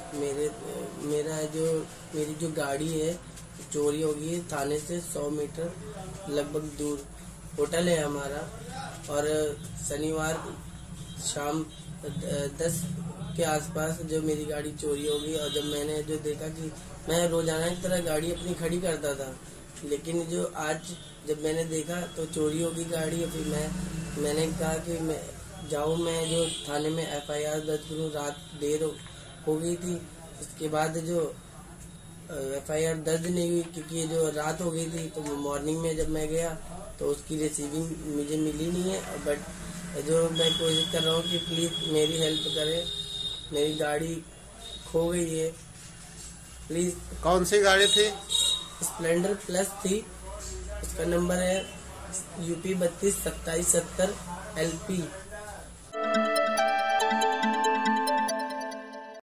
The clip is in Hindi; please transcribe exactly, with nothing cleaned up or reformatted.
मेरे मेरा जो मेरी जो गाड़ी है चोरी हो गई है थाने से सौ मीटर लगभग दूर होटल है हमारा। और शनिवार शाम दस के आसपास जो मेरी गाड़ी चोरी हो गई। और जब मैंने जो देखा कि मैं रोजाना की तरह गाड़ी अपनी खड़ी करता था, लेकिन जो आज जब मैंने देखा तो चोरी हो गई गाड़ी। फिर मैं मैंने कहा कि मैं जाऊँ, मैं जो थाने में एफ आई आर दर्ज करूँ। रात देर हो गई थी, उसके बाद जो एफ आई आर दर्ज नहीं हुई क्योंकि जो रात हो गई थी। तो मॉर्निंग में जब मैं गया तो उसकी रिसीविंग मुझे मिली नहीं है। बट जो मैं कोशिश कर रहा हूँ कि प्लीज़ मेरी हेल्प करें, मेरी गाड़ी खो गई है प्लीज़। कौन सी गाड़ी थी? स्प्लेंडर प्लस थी, उसका नंबर है यूपी बत्तीस सत्ताईस सत्तर एल पी।